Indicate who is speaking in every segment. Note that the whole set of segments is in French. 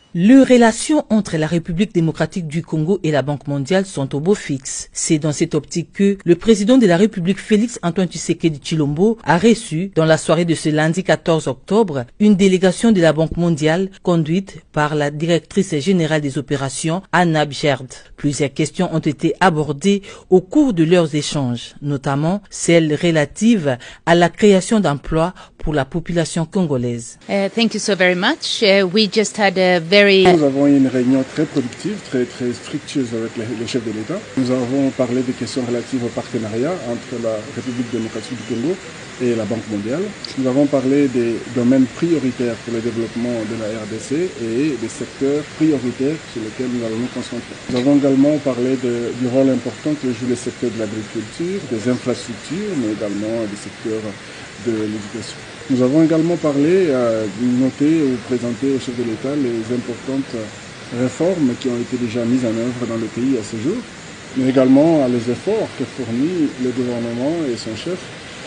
Speaker 1: Les relations entre la République démocratique du Congo et la Banque mondiale sont au beau fixe. C'est dans cette optique que le président de la République, Félix Antoine Tshisekedi Tshilombo, a reçu, dans la soirée de ce lundi 14 octobre, une délégation de la Banque mondiale conduite par la directrice générale des opérations, Anna Bjerd. Plusieurs questions ont été abordées au cours de leurs échanges, notamment celles relatives à la création d'emplois pour la population congolaise.
Speaker 2: Thank you so very much. We just had a
Speaker 3: Nous avons eu une réunion très productive, très fructueuse avec les chefs de l'État. Nous avons parlé des questions relatives au partenariat entre la République démocratique du Congo et la Banque mondiale. Nous avons parlé des domaines prioritaires pour le développement de la RDC et des secteurs prioritaires sur lesquels nous allons nous concentrer. Nous avons également parlé du rôle important que joue le secteur de l'agriculture, des infrastructures, mais également des secteurs de l'éducation. Nous avons également parlé, noté ou présenté au chef de l'État les importantes réformes qui ont été déjà mises en œuvre dans le pays à ce jour, mais également les efforts que fournit le gouvernement et son chef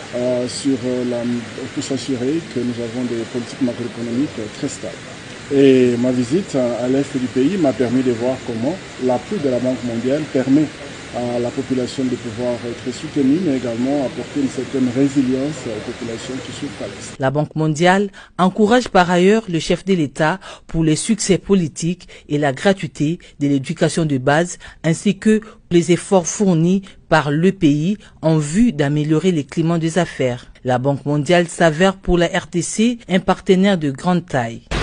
Speaker 3: pour s'assurer que nous avons des politiques macroéconomiques très stables. Et ma visite à l'est du pays m'a permis de voir comment l'appui de la Banque mondiale permet à la population de pouvoir être soutenue, mais également apporter une certaine résilience aux populations qui souffrent à l'Est.
Speaker 1: La Banque mondiale encourage par ailleurs le chef de l'État pour les succès politiques et la gratuité de l'éducation de base, ainsi que les efforts fournis par le pays en vue d'améliorer les climats des affaires. La Banque mondiale s'avère pour la RDC un partenaire de grande taille.